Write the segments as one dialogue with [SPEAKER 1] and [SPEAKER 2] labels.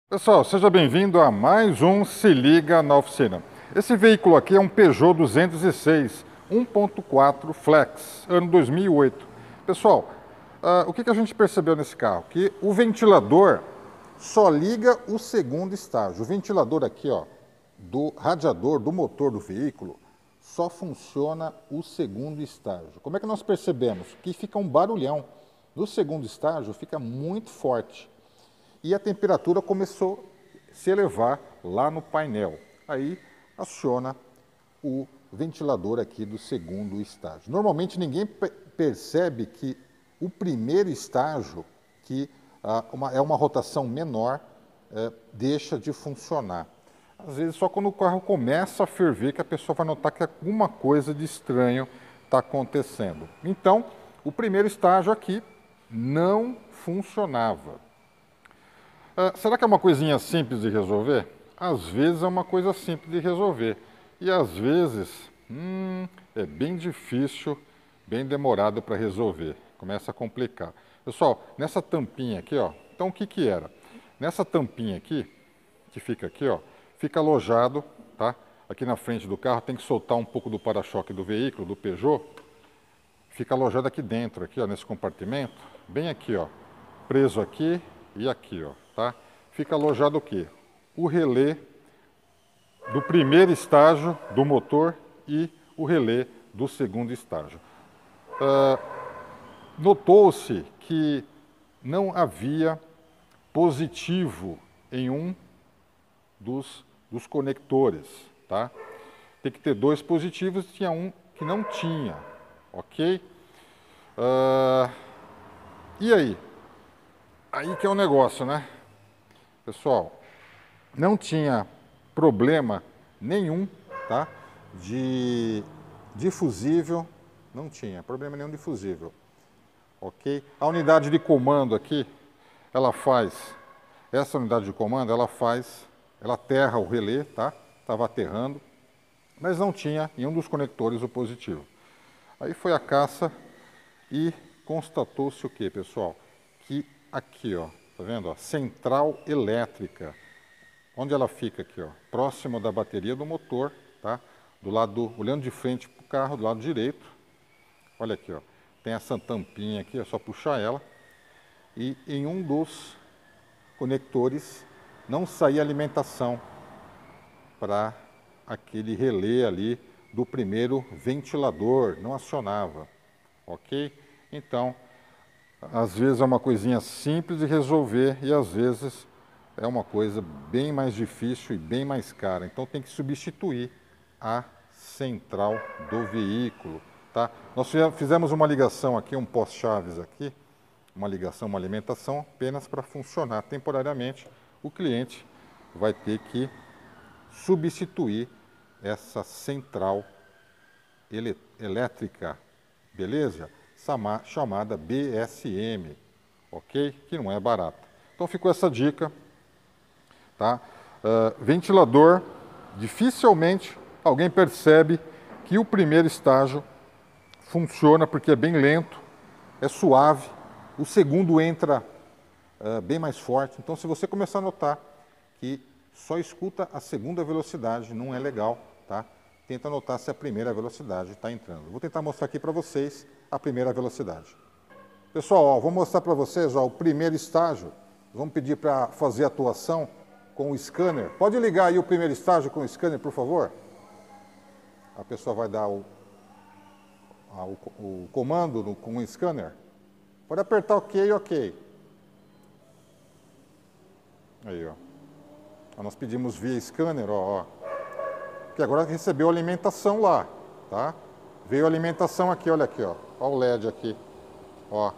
[SPEAKER 1] Pessoal, seja bem-vindo a mais um Se Liga na Oficina. Esse veículo aqui é um Peugeot 206 1.4 Flex, ano 2008. Pessoal, o que a gente percebeu nesse carro? Que o ventilador só liga o segundo estágio. O ventilador aqui, ó, do radiador do motor do veículo só funciona o segundo estágio. Como é que nós percebemos? Que fica um barulhão. No segundo estágio fica muito forte. E a temperatura começou a se elevar lá no painel. Aí aciona o ventilador aqui do segundo estágio. Normalmente ninguém percebe que o primeiro estágio, que é uma rotação menor, deixa de funcionar. Às vezes só quando o carro começa a ferver que a pessoa vai notar que alguma coisa de estranho está acontecendo. Então, o primeiro estágio aqui não funcionava. Será que é uma coisinha simples de resolver? Às vezes é uma coisa simples de resolver. E às vezes é bem difícil, bem demorado para resolver. Começa a complicar. Pessoal, nessa tampinha aqui, ó, então o que era? Nessa tampinha aqui, que fica aqui, ó, fica alojado, tá? Aqui na frente do carro, tem que soltar um pouco do para-choque do veículo, do Peugeot. Fica alojado aqui dentro, aqui, ó, nesse compartimento, bem aqui, ó, preso aqui e aqui, ó. Tá? Fica alojado o quê? O relé do primeiro estágio do motor e o relé do segundo estágio. Notou-se que não havia positivo em um dos conectores. Tá? Tem que ter dois positivos, tinha um que não tinha. Ok? E aí? Aí que é o negócio, né? Pessoal, não tinha problema nenhum, tá? De fusível, não tinha problema nenhum de fusível, ok? A unidade de comando aqui, essa unidade de comando, ela aterra o relé, tá? Estava aterrando, mas não tinha em um dos conectores o positivo. Aí foi a caça e constatou-se o que, pessoal? Que aqui, ó, tá vendo? Ó, central elétrica. Onde ela fica aqui, ó? Próximo da bateria do motor, tá? Olhando de frente para o carro, do lado direito. Olha aqui, ó. Tem essa tampinha aqui, é só puxar ela. E em um dos conectores não saía alimentação para aquele relé ali do primeiro ventilador, não acionava, ok? Então, às vezes é uma coisinha simples de resolver e às vezes é uma coisa bem mais difícil e bem mais cara. Então tem que substituir a central do veículo. Tá? Nós fizemos uma ligação aqui, um pós-chaves aqui, uma ligação, uma alimentação, apenas para funcionar temporariamente. O cliente vai ter que substituir essa central elétrica, beleza? Chamada BSM, ok? Que não é barata. Então ficou essa dica, tá? Ventilador, dificilmente alguém percebe que o primeiro estágio funciona porque é bem lento, é suave, o segundo entra bem mais forte. Então se você começar a notar que só escuta a segunda velocidade, não é legal, tá? Tenta notar se a primeira velocidade está entrando. Vou tentar mostrar aqui para vocês a primeira velocidade. Pessoal, ó, vou mostrar para vocês ó, o primeiro estágio. Vamos pedir para fazer a atuação com o scanner. Pode ligar aí o primeiro estágio com o scanner, por favor? A pessoa vai dar o comando com o scanner. Pode apertar OK, OK. Aí, ó. Nós pedimos via scanner, ó. Que agora recebeu alimentação lá, tá? Veio a alimentação aqui, olha aqui, ó. Olha o LED aqui, ó.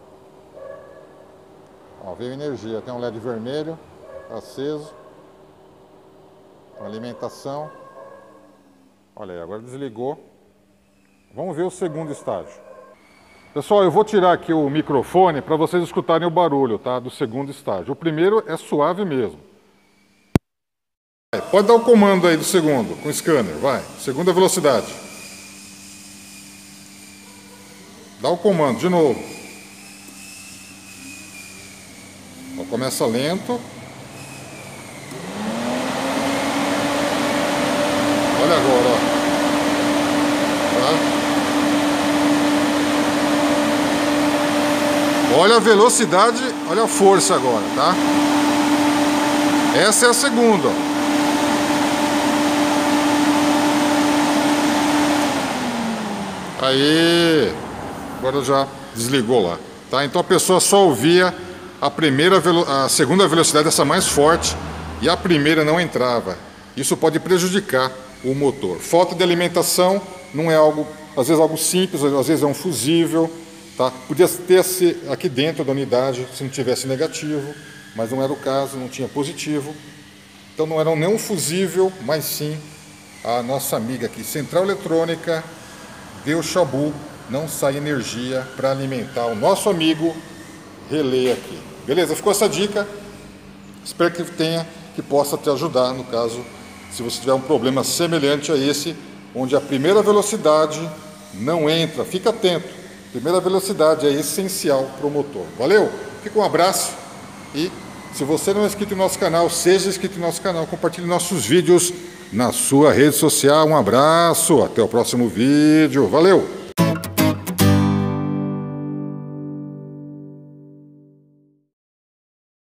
[SPEAKER 1] Ó, veio energia, tem um LED vermelho, aceso. Alimentação. Olha aí, agora desligou. Vamos ver o segundo estágio. Pessoal, eu vou tirar aqui o microfone para vocês escutarem o barulho, tá? Do segundo estágio. O primeiro é suave mesmo. Pode dar o comando aí do segundo, com o scanner, vai. Segunda velocidade. Dá o comando, de novo. Ó, começa lento. Olha a velocidade, olha a força agora, tá? Essa é a segunda, ó. Aí, agora já desligou lá, tá? Então a pessoa só ouvia a segunda velocidade, essa mais forte, e a primeira não entrava. Isso pode prejudicar o motor. Falta de alimentação não é algo, às vezes algo simples, às vezes é um fusível, tá? Podia ter aqui dentro da unidade se não tivesse negativo, mas não era o caso, não tinha positivo. Então não era nem um fusível, mas sim a nossa amiga aqui, central eletrônica, deu chabu, não sai energia para alimentar o nosso amigo relé aqui. Beleza? Ficou essa dica. Espero que possa te ajudar no caso, se você tiver um problema semelhante a esse, onde a primeira velocidade não entra. Fica atento. Primeira velocidade é essencial para o motor. Valeu? Fica um abraço e se você não é inscrito no nosso canal, seja inscrito no nosso canal, compartilhe nossos vídeos na sua rede social. Um abraço, até o próximo vídeo. Valeu!